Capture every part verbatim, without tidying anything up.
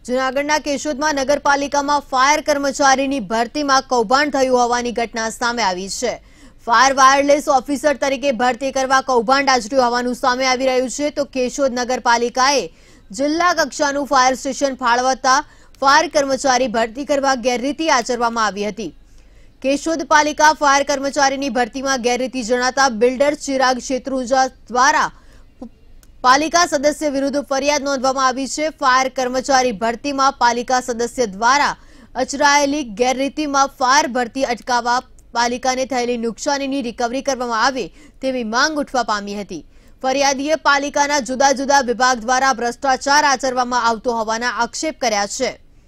જૂનાગઢના કેશોદમાં નગરપાલિકામાં ફાયર કર્મચારીની ભરતીમાં કૌભાંડ થયું હોવાની ઘટના સામે આવી છે। ફાયર વાયરલેસ ઓફિસર તરીકે ભરતી કરવા કૌભાંડ આચર્યું હોવાનું સામે આવી રહ્યું છે। તો કેશોદ નગરપાલિકાએ જિલ્લા કક્ષાનું ફાયર સ્ટેશન ફાળવતા ફાયર કર્મચારી ભરતી કરવા ગેરરીતિ આચરવામાં આવી હતી। કેશોદ પાલિકા ફાયર કર્મચારીની ભરતીમાં ગેરરીતિ જણાતા બિલ્ડર ચિરાગ શેત્રુંજા દ્વારા पालिका सदस्य विरुद्ध फरियाद नोंधवामां आवी छे। फायर कर्मचारी भर्ती में पालिका सदस्य द्वारा अचरायेली गैररीति में फायर भर्ती अटकाववा पालिका ने थयेली नुकसानी रिकवरी करवामां आवे तेवी मांग उठवा पामी हती। फरियादीए पालिकाना जुदा जुदा विभाग द्वारा भ्रष्टाचार आचरवामां आवतो होवाना आक्षेप कर्या छे।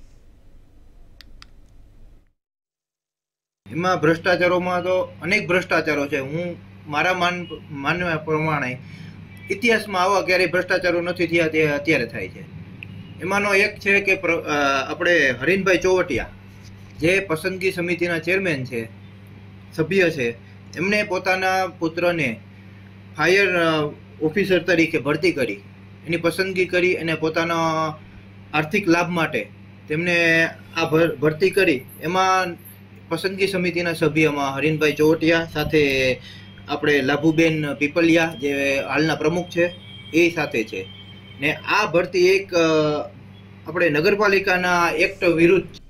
एमां भ्रष्टाचारोमां तो अनेक भ्रष्टाचारो छे। हूँ मारा मान मानवा प्रमाणे इतिहास में आवा क्यारे भ्रष्टाचारो नथी थया ते अत्यारे थाय छे। एमांनो एक छे के आपणे हरीनभाई चौवटिया जे पसंदगी समितिना चेरमेन छे, सभ्य छे, एमणे पोताना पुत्रने फायर ऑफिसर तरीके भरती करी, एनी पसंदगी करी अने पोताना आर्थिक लाभ माटे तेमणे आ भरती करी। एमां पसंदगी समितिना सभ्यमां हरीनभाई चौवटिया साथे આપણે લાભુબેન પીપલિયા જે હાલના પ્રમુખ છે એ સાથે છે ને આ ભરતી એક આપણે નગરપાલિકાના એક્ટ વિરુદ્ધ